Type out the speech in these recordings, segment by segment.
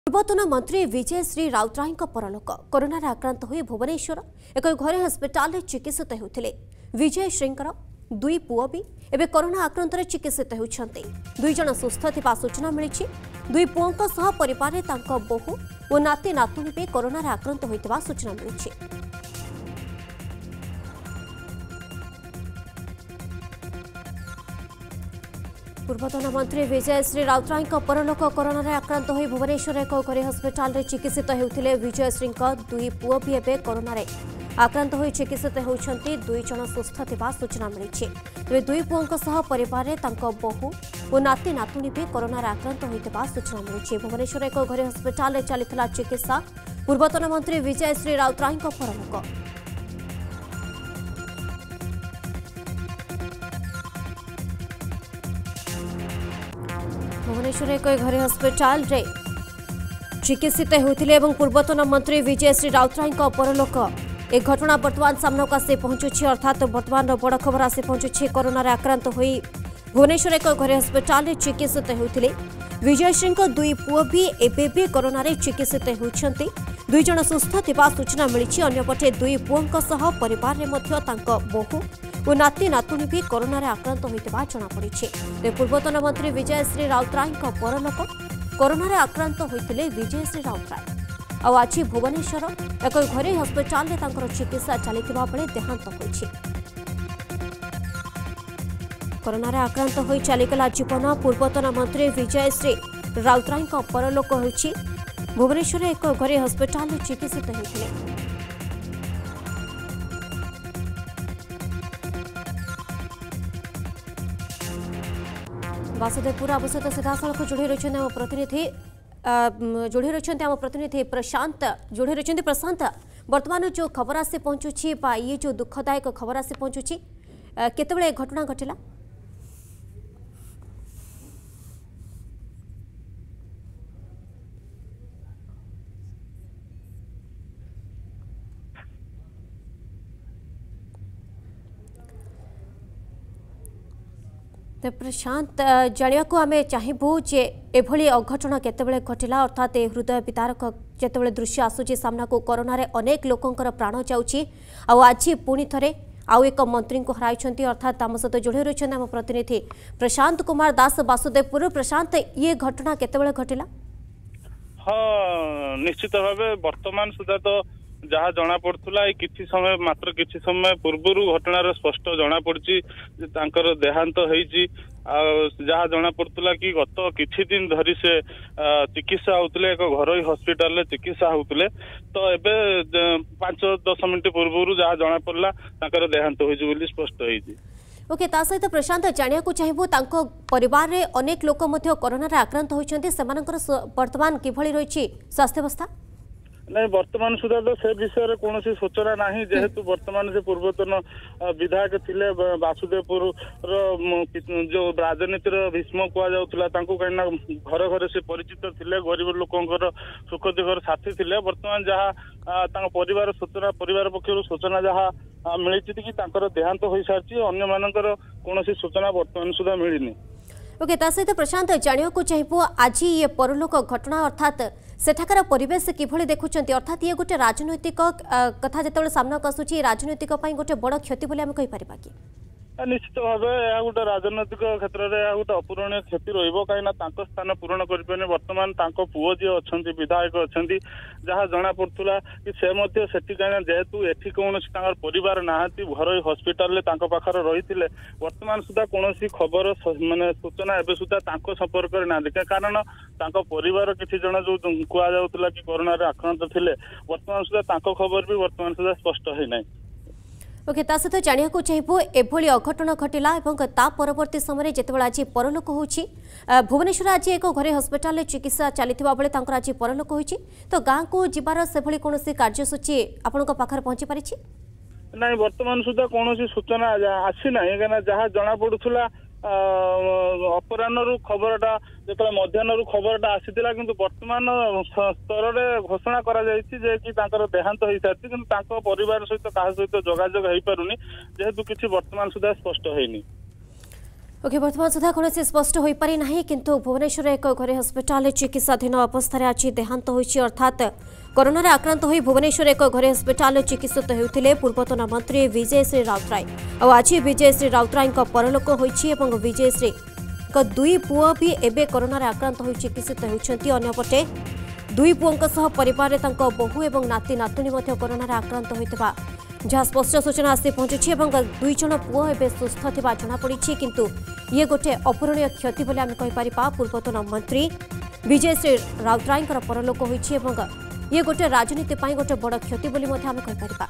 पूर्वतन मंत्री विजय श्री राउतराय परलोक कोरोना आक्रांत हो भुवनेश्वर एक घरे हस्पिटाल चिकित्सित होते। विजय श्रींकर दुई पुओ भी एवं कोरोना आक्रांत चिकित्सित होती। दुई जन सुस्थ थिबा सूचना मिली। दुई पुओं सह परिवार बहु और नाती नातुणी भी कोरोना आक्रांत होता सूचना मिली। पूर्वतन मंत्री विजय श्री राउतराय परलोक कोरोना आक्रांत हो भुवनेश्वर एक घरे हस्पिटाल चिकित्सित होते। विजय श्री दुई पुओ भी एवं कोरोना आक्रांत हो चिकित्सित होती। दुई जन सुस्थ थिबा सूचना मिली। तेज दुई पुओं सह परिवार बहु और नाती नातुणी भी कोरोना आक्रांत होता सूचना मिली। भुवनेश्वर एक घरे हस्पिटाल चलता चिकित्सा। पूर्वतन मंत्री विजय श्री राउतराय परलोक। भुवनेश्वर एक घरे हस्पिटाल चिकित्सित होते। पूर्वतन मंत्री विजय श्री राउतराय परलोक। एक घटना बर्तमान सामनाक आसी पहुंचुछि। अर्थात बर्तमान बड़ खबर आसी पहुंचुछि। कोरोना आक्रांत हो भुवनेश्वर एक घरे हस्पिटाल चिकित्सित होते। विजय श्री दुई पुओ भी एबे भी कोरोना चिकित्सित होती। दुई जन सुस्थ थिबा सूचना मिली। अन्यपटे दुई पुओं सह परिवार बहु और नाती नातुणी भी कोरोना आक्रांत होता जमापड़ी। पूर्वतन मंत्री विजय श्री राउतराय परलोक कोरोना आक्रांत होते। विजय श्री राउतराय आज भुवनेश्वर एक घरे हस्पिटाल चिकित्सा चलता बेले देहांत होइछि। कोरोना आक्रांत हो चलीगला जीवन। पूर्वतन मंत्री विजय श्री राउतराय परलोक होइछि। भुवनेश्वर एक घरे हस्पिटाल चिकित्सित होते। वासुदेवपुर अवसर सीधा सड़क जोड़ी रही आम प्रतिनिधि प्रशांत जोड़ी रही। प्रशांत वर्तमान जो खबर आसी पहुंचुछि ये जो दुखदायक खबर आसी पहुंचुछि केतेबेले घटना घटिला? तो प्रशांत जानिया को आमे चाहबू जे एभली अघटन केतेबेले घटिला? अर्थात हृदय विदारक जेतेबेले दृश्य आसुची सामना को कोरोना रे अनेक लोकंकर प्राण जाउची। आज पुणी थरे आउ एक मंत्री को हराइछंती। अर्थात आम सहित जोड़ी रही आम प्रतिनिधि प्रशांत कुमार दास वासुदेवपुर। प्रशांत ये घटना केतेबेले घटिला? हाँ निश्चित भाव वर्तमान सुधा तो जहाँ जना पड़ता किसी समय मात्र किसी समय पूर्वर घटनार स्पष्ट जना पड़ी देहांत होइछि। जहाँ जना पड़ता कि गत किछि दिन धरी से चिकित्सा होते एक घरोई हॉस्पिटल चिकित्सा होते। तो एबे 5-10 मिनट पूर्वर जहाँ जना पड़ा देहांत होइछि बोली स्पष्ट होइछि। ओके ता सहित प्रशांत जानिया को चाहिबो तांको परिवार रे अनेक लोक मध्य कोरोना रे आक्रांत होइछन्ते सेमानकर वर्तमान किभली रहिछि स्वास्थ्य अवस्था? नहीं वर्तमान सुधा तो से विषय कौन सूचना ना जेहेतु वर्तमान से पूर्वतन विधायक थिले वासुदेवपुर जो राजनीतिर भीष्म कहुला कहीं घर घर से परिचित थिले गरीब लोकंर सुख दुखर साथी थिले। वर्तमान जहाँ परिवार सूचना परिवार पक्षर सूचना जहाँ मिली कि देहांत हो सारी अन्य मानकर कौन सूचना वर्तमान सुधा मिलनी। ओके ता सहित प्रशांत जानिया को चाहिए आज ये परलोक घटना अर्थात सेठाकार परिवेश किभली देखुचंती? अर्थात ये गोटे राजनैतिक कथा जेतेबेले सामनाक आसुची राजनैतिक पई गोटे बड़ क्षति बोली आम कहि परिबा कि? निश्चित भाव यह गोटे राजनैतिक क्षेत्र में गोटे अपूरणीय क्षति रही स्थान पूरण करें। वर्तमान पुओ जी अच्छा विधायक अच्छा जहाँ जना पड़ूला कि से कहीं जेहेतु एटी कौन परिवार नहांती घरोई हॉस्पिटल पाखर रही वर्तमान सुधा कौन खबर मानने सूचना एवं सुधा संपर्क ना कारण परिवार किसी जन जो कहला कि कोरोना आक्रांत थे वर्तमान सुधा खबर भी वर्तमान सुधा स्पष्ट है ना। ओके ता सहित जानिया को चाहिए एभली अघटन घटिला और ता परवर्ती समय जितेबाला आज परलोक होछि। भुवनेश्वर आज एक घरे हस्पिटाल चिकित्सा चलता बेले आज परलोक होछि। तो गाँ को जीवार से भली कौन कार्यसूची आपण पाखर पहुंची पारि? नहीं वर्तमान सुधा कौन सूचना आसी ना कहीं जहाँ जना पड़ूला अपराह्न खबरटा जो मध्याह्न खबरटा आसीला कि वर्तमान स्तर में घोषणा करा कि देहांत हो सारी कि परिवार सहित क्या सहित जोगाजोग हो पारुनी जेहेतु किसी वर्तमान सुधा स्पष्ट होनी। ओके वर्तमान सुधा कौन स्पष्ट हो पारि ना किंतु भुवनेश्वर एक घरे हस्पिटाल चिकित्साधीन अवस्था आज देहांत होइछि अर्थात कोरोना आक्रांत हो भुवनेश्वर एक घरे हस्पिटाल चिकित्सित होते पूर्वतन मंत्री विजयश्री राउतराय आज विजयश्री राउतराय परलोक होइछि एवं विजयश्री दुई पुओ भी एबे कोरोना आक्रांत हो चिकित्सित होइछन्ति अन्यपटे दुई पुओं परिवार बहु और नाती नातुणी कोरोना आक्रांत होइतबा जहाँ स्पष्ट सूचना आसी पहुंची दुई जन पुओ एवं सुस्थ थिबा जनापड़ी किंतु ये गोटे अपूरणीय क्षति बोली आम कहीपर पूर्वतन मंत्री विजयश्री राउतराय परलोक होइछि एवं ये गोटे राजनीति गोटे बड़ क्षति बोली आम कहीपर।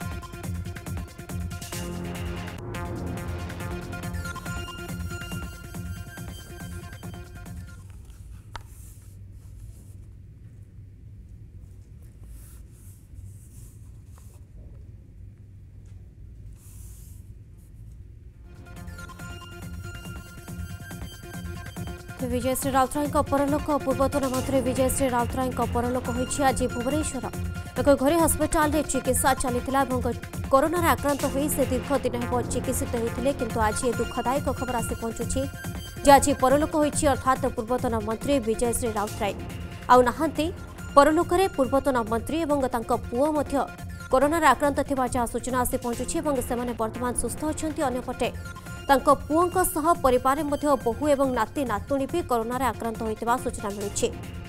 विजयश्री राउतराय परलोक पूर्वतन मंत्री विजयश्री राउतराय परलोक होइछि आज भुवनेश्वर एक घरे हस्पिटाल चिकित्सा चली कोरोना आक्रांत हो से दीर्घ दिन हेब चिकित्सित होते किंतु आज ये दुखदायक खबर आसी पहुंचुछि जे आज परलोक होइछि अर्थात पूर्वतन मंत्री विजयश्री राउतराय आउ नाहांती परलोक पूर्वतन मंत्री और तांको पुओ मध्य कोरोना आक्रांत थिबा जहाँ सूचना आसी पहुंचुछि सेमाने वर्तमान सुस्थ अछन्ति अन्यपटे तांको पुओं सह परिवार मध्य बहु एवं नाती नातुणी भी कोरोना आक्रांत होइतबा सूचना मिलुछि।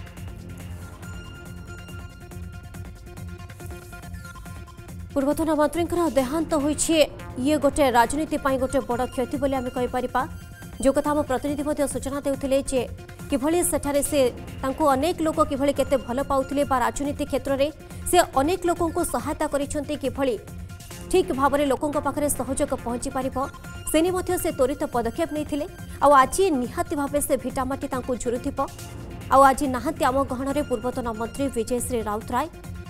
पूर्वतन मंत्री देहांत होइछि ये गोटे राजनीति गोटे बड़ क्षति बोली आम कहीपर जो कथा आम प्रतिनिधि सूचना देउथिले जे किभली सेठारे से तांको अनेक लोक किभली केते भल पाउथिले बा राजनीति क्षेत्र में से अनेक लोकों को सहायता करिसेंति किभली ठीक भाव में लोकों पाखरे सहयोग पहुंची पारिबो सेनी मध्य से त्वरित पदक्षेप नहीं आज निहाती भाव से भिटामाटी झुरुथिब आज नाहांती आम गहन पूर्वतन मंत्री विजयश्री राउतराय